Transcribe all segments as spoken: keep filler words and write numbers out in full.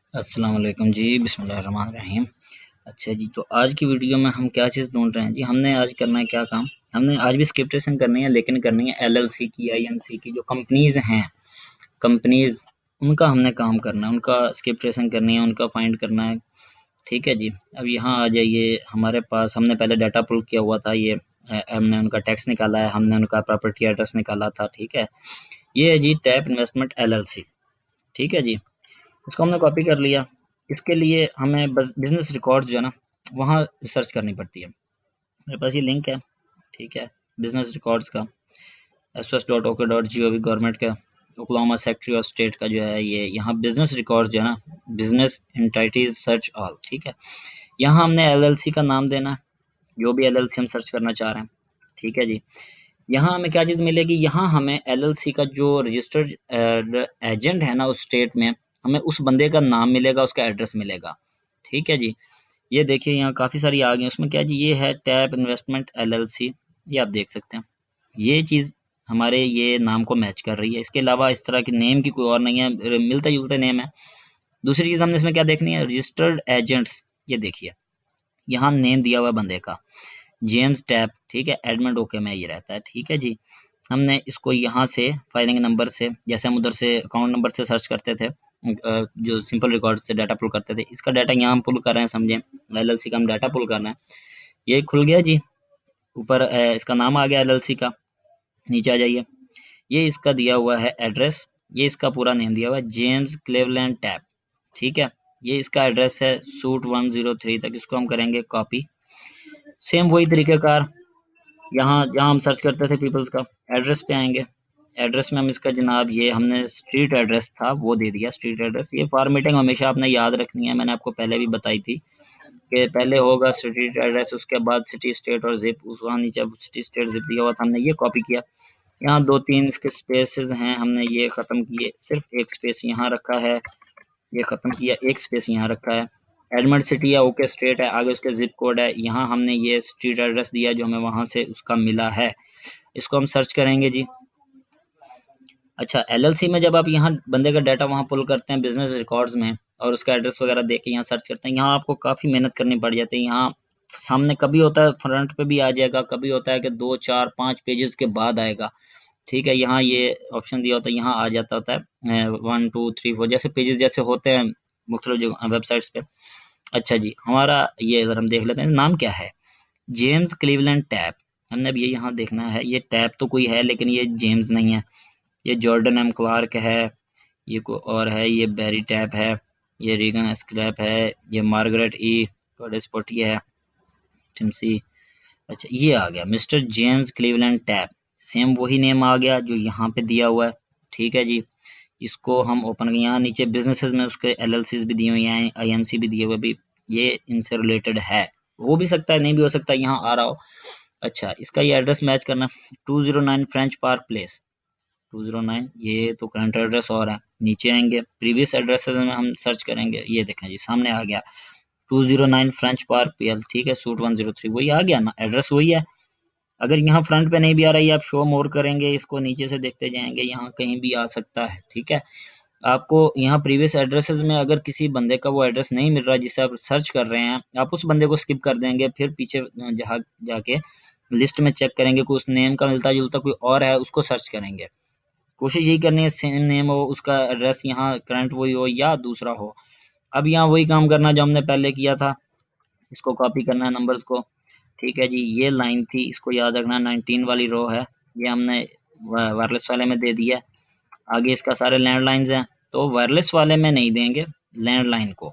अस्सलाम वालेकुम जी, बिस्मिल्लाहिर्रहमानिर्रहीम। अच्छा जी, तो आज की वीडियो में हम क्या चीज़ ढूंढ रहे हैं जी। हमने आज करना है क्या काम, हमने आज भी स्किप ट्रेसिंग करनी है, लेकिन करनी है एलएलसी की, आईएनसी की, जो कंपनीज हैं, कंपनीज उनका हमने काम करना है, उनका स्किप ट्रेसिंग करनी है, उनका फाइंड करना है। ठीक है जी। अब यहाँ आ जाइए हमारे पास, हमने पहले डाटा पुल किया हुआ था, ये अ, हमने उनका टैक्स निकाला है, हमने उनका प्रॉपर्टी एड्रेस निकाला था। ठीक है, ये है जी टैप इन्वेस्टमेंट एलएलसी। ठीक है जी, उसको हमने कॉपी कर लिया। इसके लिए हमें बस बिजनेस रिकॉर्ड्स जो है ना, वहाँ रिसर्च करनी पड़ती है। मेरे पास ये लिंक है, ठीक है, बिजनेस रिकॉर्ड्स का, S S dot OK dot G O V government का, ओक्लाहोमा सेक्रेटरी ऑफ स्टेट का जो है ये, यहाँ बिजनेस रिकॉर्ड्स जो है ना, बिजनेस एंटिटीज सर्च ऑल। ठीक है, यहाँ हमने एलएलसी का नाम देना है, जो भी एलएलसी हम सर्च करना चाह रहे हैं। ठीक है जी, यहाँ हमें क्या चीज़ मिलेगी, यहाँ हमें एलएलसी का जो रजिस्टर्ड एजेंट है ना उस स्टेट में, हमें उस बंदे का नाम मिलेगा, उसका एड्रेस मिलेगा। ठीक है जी, ये देखिए यहाँ काफ़ी सारी आ गई, उसमें क्या जी, ये है टैप इन्वेस्टमेंट एलएलसी, ये आप देख सकते हैं। ये चीज़ हमारे ये नाम को मैच कर रही है, इसके अलावा इस तरह की नेम की कोई और नहीं है, मिलते जुलते नेम है। दूसरी चीज़ हमने इसमें क्या देखनी है, रजिस्टर्ड एजेंट्स। ये देखिए यहाँ नेम दिया हुआ है बंदे का, जेम्स टैप। ठीक है, एडमंड ओके में ये रहता है। ठीक है जी, हमने इसको यहाँ से फाइलिंग नंबर से, जैसे हम उधर से अकाउंट नंबर से सर्च करते थे, जो सिंपल रिकॉर्ड से डाटा पुल करते थे, इसका डाटा यहाँ हम पुल कर रहे हैं, समझें, एलएलसी का हम डाटा पुल कर रहे हैं। ये खुल गया जी, ऊपर इसका नाम आ गया एलएलसी का। नीचे आ जाइए, ये इसका दिया हुआ है एड्रेस, ये इसका पूरा नेम दिया हुआ है, जेम्स क्लेवलैंड टैप। ठीक है, ये इसका एड्रेस है सूट वन जीरो थ्री तक, इसको हम करेंगे कॉपी। सेम वही तरीक़ेकार, यहाँ जहाँ हम सर्च करते थे पीपल्स का, एड्रेस पे आएंगे। एड्रेस में हम इसका जनाब, ये हमने स्ट्रीट एड्रेस था वो दे दिया, स्ट्रीट एड्रेस। ये फॉर्मेटिंग हमेशा आपने याद रखनी है, मैंने आपको पहले भी बताई थी कि पहले होगा स्ट्रीट एड्रेस, उसके बाद सिटी स्टेट और जिप, उस वहाँ नीचे सिटी स्टेट जिप दिया हुआ था, हमने ये कॉपी किया। यहाँ दो तीन इसके स्पेसेस हैं, हमने ये ख़त्म किए, सिर्फ एक स्पेस यहाँ रखा है, ये ख़त्म किया, एक स्पेस यहाँ रखा है। एडमंड सिटी है, ओके स्टेट है, आगे उसके जिप कोड है, यहाँ हमने ये स्ट्रीट एड्रेस दिया जो हमें वहाँ से उसका मिला है, इसको हम सर्च करेंगे जी। अच्छा, एलएलसी में जब आप यहाँ बंदे का डाटा वहाँ पुल करते हैं बिजनेस रिकॉर्ड्स में, और उसका एड्रेस वगैरह देख के यहाँ सर्च करते हैं, यहाँ आपको काफ़ी मेहनत करनी पड़ जाती है। यहाँ सामने कभी होता है फ्रंट पे भी आ जाएगा, कभी होता है कि दो चार पाँच पेजेस के बाद आएगा। ठीक है, यहाँ ये ऑप्शन दिया होता है, यहाँ आ जाता होता है वन टू थ्री फोर जैसे पेजेस जैसे होते हैं मुख्तलिफ जो वेबसाइट्स पे। अच्छा जी, हमारा ये अगर हम देख लेते हैं नाम क्या है, जेम्स क्लीवलैंड टैप। हमने अब ये यहाँ देखना है, ये टैप तो कोई है लेकिन ये जेम्स नहीं है, ये जॉर्डन एम क्लार्क है, ये कोई और है, ये बैरी टैप है, ये रीगन स्क्रैप है, ये मार्गरेट ई स्पोटी है, टिमसी। अच्छा, ये आ गया mister James Cleveland tap, same वही नेम आ गया जो यहाँ पे दिया हुआ है। ठीक है जी, इसको हम ओपन, यहाँ नीचे बिजनेसेस में उसके एलएलसीज भी दिए हुए हैं, आईएनसी भी दिए हुए भी, ये इनसे रिलेटेड है, हो भी सकता है नहीं भी हो सकता, यहाँ आ रहा हो। अच्छा, इसका ये एड्रेस मैच करना, two zero nine French park place, two zero nine, ये तो करंट एड्रेस और है। नीचे आएंगे प्रीवियस एड्रेसेस में हम सर्च करेंगे, ये देखें जी सामने आ गया two zero nine French park PL. ठीक है, सूट वन जीरो थ्री, वही आ गया ना, एड्रेस वही है। अगर यहाँ फ्रंट पे नहीं भी आ रहा है, आप शो मोर करेंगे, इसको नीचे से देखते जाएंगे, यहाँ कहीं भी आ सकता है। ठीक है, आपको यहाँ प्रीवियस एड्रेसेस में अगर किसी बंदे का वो एड्रेस नहीं मिल रहा जिसे आप सर्च कर रहे हैं, आप उस बंदे को स्किप कर देंगे, फिर पीछे जहाँ जाके लिस्ट में चेक करेंगे कोई उस नेम का मिलता जुलता कोई और है, उसको सर्च करेंगे। कोशिश यही करनी है सेम नेम हो, उसका एड्रेस यहाँ करंट वही हो या दूसरा हो। अब यहाँ वही काम करना जो हमने पहले किया था, इसको कॉपी करना है नंबर्स को। ठीक है जी, ये लाइन थी, इसको याद रखना, नाइनटीन वाली रो है, ये हमने वायरलेस वाले में दे दिया। आगे इसका सारे लैंडलाइंस हैं, तो वायरलेस वाले में नहीं देंगे लैंडलाइन को।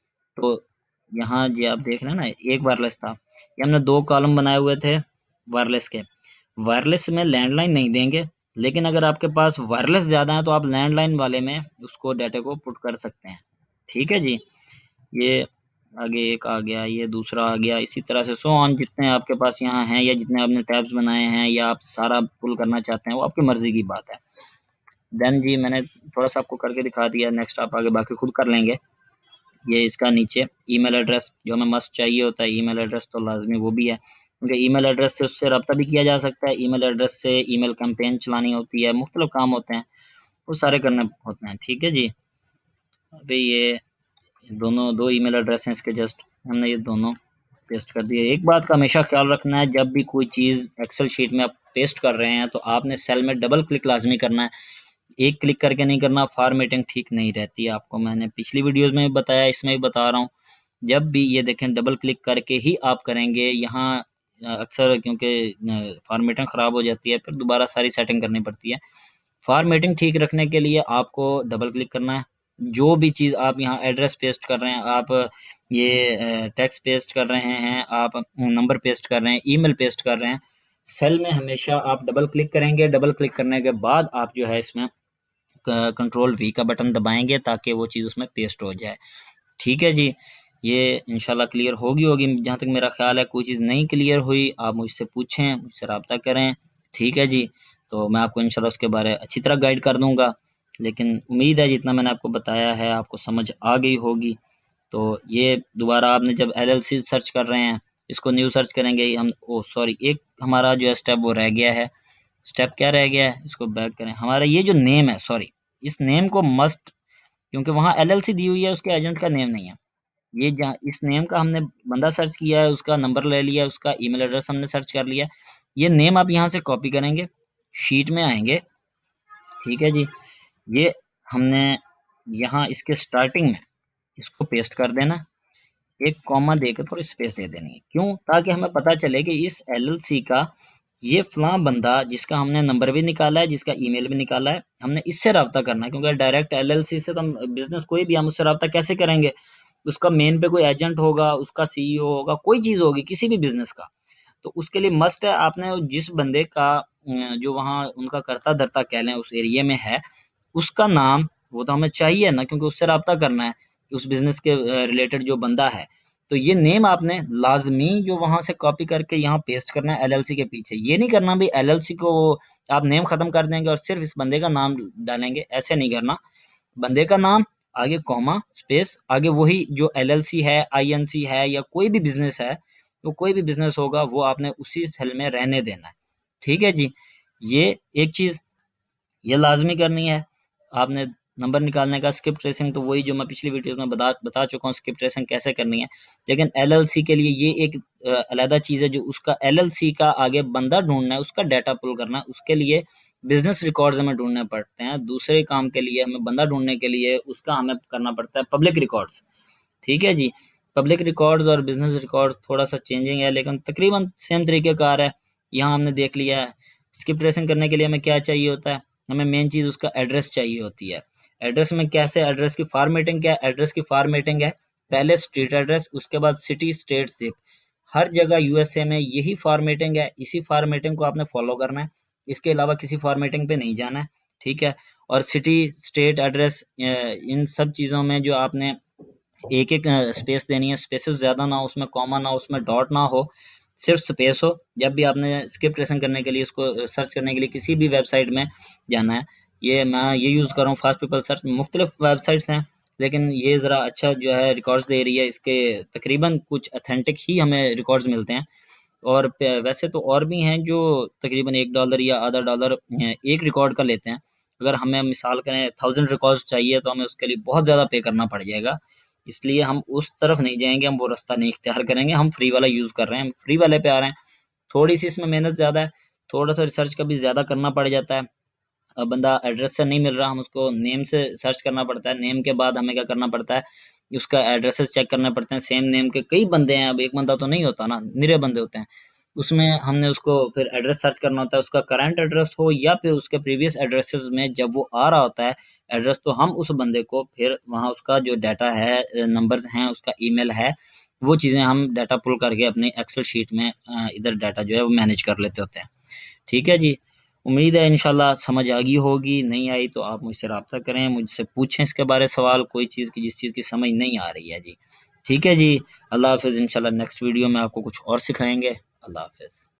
तो यहाँ जी आप देख रहे हैं ना, एक वायरलेस था, ये हमने दो कॉलम बनाए हुए थे वायरलेस के, वायरलेस में लैंडलाइन नहीं देंगे, लेकिन अगर आपके पास वायरलेस ज़्यादा है तो आप लैंडलाइन वाले में उसको डाटा को पुट कर सकते हैं। ठीक है जी, ये आगे एक आ गया, ये दूसरा आ गया, इसी तरह से सो ऑन, जितने आपके पास यहाँ हैं या जितने आपने टैब्स बनाए हैं या आप सारा पुल करना चाहते हैं, वो आपकी मर्जी की बात है। देन जी मैंने थोड़ा सा आपको करके दिखा दिया, नेक्स्ट आप आगे बाकी खुद कर लेंगे। ये इसका नीचे ईमेल एड्रेस जो हमें मस्ट चाहिए होता है, ईमेल एड्रेस तो लाजमी वो भी है, क्योंकि ईमेल एड्रेस से उससे रब्ता भी किया जा सकता है, ईमेल एड्रेस से ईमेल कैंपेन चलानी होती है, मुख्तलिफ काम होते हैं, वो सारे करने होते हैं। ठीक है जी, अभी ये दोनों दो ईमेल एड्रेस हैं इसके, जस्ट हमने ये दोनों पेस्ट कर दिए। एक बात का हमेशा ख्याल रखना है, जब भी कोई चीज़ एक्सेल शीट में आप पेस्ट कर रहे हैं तो आपने सेल में डबल क्लिक लाजमी करना है, एक क्लिक करके नहीं करना, फॉर्मेटिंग ठीक नहीं रहती है। आपको मैंने पिछली वीडियोस में भी बताया, इसमें भी बता रहा हूँ, जब भी ये देखें डबल क्लिक करके ही आप करेंगे। यहाँ अक्सर क्योंकि फॉर्मेटिंग ख़राब हो जाती है, फिर दोबारा सारी सेटिंग करनी पड़ती है। फॉर्मेटिंग ठीक रखने के लिए आपको डबल क्लिक करना है। जो भी चीज़ आप यहाँ एड्रेस पेस्ट कर रहे हैं, आप ये टेक्स्ट पेस्ट कर रहे हैं, आप नंबर पेस्ट कर रहे हैं, ईमेल पेस्ट कर रहे हैं, सेल में हमेशा आप डबल क्लिक करेंगे। डबल क्लिक करने के बाद आप जो है इसमें कंट्रोल वी का बटन दबाएंगे ताकि वो चीज़ उसमें पेस्ट हो जाए। ठीक है जी, ये इंशाल्लाह क्लियर होगी होगी जहाँ तक मेरा ख्याल है। कोई चीज़ नहीं क्लियर हुई आप मुझसे पूछें, मुझसे रब्ता करें। ठीक है जी, तो मैं आपको इंशाल्लाह उसके बारे अच्छी तरह गाइड कर दूंगा। लेकिन उम्मीद है जितना मैंने आपको बताया है आपको समझ आ गई होगी। तो ये दोबारा आपने जब एल एल सी सर्च कर रहे हैं, इसको न्यू सर्च करेंगे हम। ओ सॉरी, एक हमारा जो है स्टेप वो रह गया है। स्टेप क्या रह गया है, इसको बैक करें। हमारा ये जो नेम है, सॉरी, इस नेम को मस्ट, क्योंकि वहाँ एल एल सी दी हुई है, उसके एजेंट का नेम नहीं है। ये जहाँ इस नेम का हमने बंदा सर्च किया है, उसका नंबर ले लिया, उसका ईमेल एड्रेस हमने सर्च कर लिया। ये नेम आप यहाँ से कॉपी करेंगे, शीट में आएंगे। ठीक है जी, ये हमने यहाँ इसके स्टार्टिंग में इसको पेस्ट कर देना, एक कॉमा देकर थोड़ी स्पेस दे देनी है। क्यों? ताकि हमें पता चले कि इस एल एल सी का ये फलां बंदा, जिसका हमने नंबर भी निकाला है, जिसका ईमेल भी निकाला है, हमने इससे रब्ता करना है। क्योंकि डायरेक्ट एल एल सी से तो हम बिजनेस कोई भी हम उससे रब्ता कैसे करेंगे? उसका मेन पे कोई एजेंट होगा, उसका सी ई ओ होगा, कोई चीज़ होगी किसी भी बिजनेस का। तो उसके लिए मस्ट है आपने जिस बंदे का जो वहाँ उनका करता धरता कह लें उस एरिया में है, उसका नाम वो तो हमें चाहिए ना, क्योंकि उससे रब्ता करना है उस बिजनेस के रिलेटेड जो बंदा है। तो ये नेम आपने लाजमी जो वहां से कॉपी करके यहाँ पेस्ट करना है एल एल सी के पीछे। ये नहीं करना भाई एल एल सी को आप नेम खत्म कर देंगे और सिर्फ इस बंदे का नाम डालेंगे, ऐसे नहीं करना। बंदे का नाम आगे कॉमा स्पेस, आगे वही जो एल एल सी है, आई एन सी है, या कोई भी बिजनेस है, तो कोई भी बिजनेस होगा वो आपने उसी सेल में रहने देना है। ठीक है जी, ये एक चीज ये लाजमी करनी है। आपने नंबर निकालने का स्किप ट्रेसिंग तो वही जो मैं पिछली वीडियोस में बता बता चुका हूँ स्किप ट्रेसिंग कैसे करनी है। लेकिन एल एल सी के लिए ये एक अलग चीज़ है, जो उसका एल एल सी का आगे बंदा ढूंढना है, उसका डाटा पुल करना है। उसके लिए बिजनेस रिकॉर्ड्स हमें ढूंढने पड़ते हैं। दूसरे काम के लिए हमें बंदा ढूंढने के लिए उसका हमें करना पड़ता है पब्लिक रिकॉर्ड्स। ठीक है जी, पब्लिक रिकॉर्ड्स और बिजनेस रिकॉर्ड थोड़ा सा चेंजिंग है, लेकिन तकरीबन सेम तरीके कार है। यहाँ हमने देख लिया है स्किप ट्रेसिंग करने के लिए हमें क्या चाहिए होता है, हमें मेन चीज़ उसका एड्रेस चाहिए होती है। एड्रेस में कैसे, एड्रेस की फॉर्मेटिंग क्या है? एड्रेस की फॉर्मेटिंग है पहले स्ट्रीट एड्रेस, उसके बाद सिटी, स्टेट, जिप। हर जगह यू एस ए में यही फॉर्मेटिंग है, इसी फॉर्मेटिंग को आपने फॉलो करना है, इसके अलावा किसी फॉर्मेटिंग पे नहीं जाना है। ठीक है, और सिटी, स्टेट, एड्रेस, इन सब चीज़ों में जो आपने एक एक स्पेस देनी है, स्पेसेस ज़्यादा ना हो उसमें, कॉमा ना हो उसमें, डॉट ना हो, सिर्फ स्पेस हो। जब भी आपने स्किप ट्रेसिंग करने के लिए, उसको सर्च करने के लिए किसी भी वेबसाइट में जाना है, ये मैं ये यूज़ कर रहा हूँ फास्ट पीपल सर्च। मुख्तलिफ वेबसाइट्स हैं, लेकिन ये ज़रा अच्छा जो है रिकॉर्ड्स दे रही है, इसके तकरीबन कुछ अथेंटिक ही हमें रिकॉर्ड्स मिलते हैं। और वैसे तो और भी हैं जो तकरीबन एक डॉलर या आधा डॉलर एक रिकॉर्ड का लेते हैं। अगर हमें मिसाल करें थाउजेंड रिकॉर्ड्स चाहिए तो हमें उसके लिए बहुत ज़्यादा पे करना पड़ जाएगा। इसलिए हम उस तरफ नहीं जाएंगे, हम वो रास्ता नहीं इख्तियार करेंगे, हम फ्री वाला यूज़ कर रहे हैं, हम फ्री वाले पे आ रहे हैं। थोड़ी सी इसमें मेहनत ज़्यादा है, थोड़ा सा रिसर्च का भी ज़्यादा करना पड़ जाता है। अब बंदा एड्रेस से नहीं मिल रहा, हम उसको नेम से सर्च करना पड़ता है। नेम के बाद हमें क्या करना पड़ता है, उसका एड्रेसेस चेक करने पड़ते हैं। सेम नेम के कई बंदे हैं, अब एक बंदा तो नहीं होता ना, निरे बंदे होते हैं। उसमें हमने उसको फिर एड्रेस सर्च करना होता है, उसका करंट एड्रेस हो या फिर उसके प्रीवियस एड्रेसेस में जब वो आ रहा होता है एड्रेस, तो हम उस बंदे को फिर वहाँ उसका जो डाटा है, नंबर्स हैं, उसका ईमेल है, वो चीज़ें हम डाटा पुल करके अपने एक्सेल शीट में इधर डाटा जो है वो मैनेज कर लेते होते हैं। ठीक है जी, उम्मीद है इंशाल्लाह समझ आ गई होगी। नहीं आई तो आप मुझसे रब्ता करें, मुझसे पूछें इसके बारे सवाल, कोई चीज़ की जिस चीज़ की समझ नहीं आ रही है जी। ठीक है जी, अल्लाह हाफिज़। इंशाल्लाह नेक्स्ट वीडियो में आपको कुछ और सिखाएंगे। अल्लाह हाफिज़।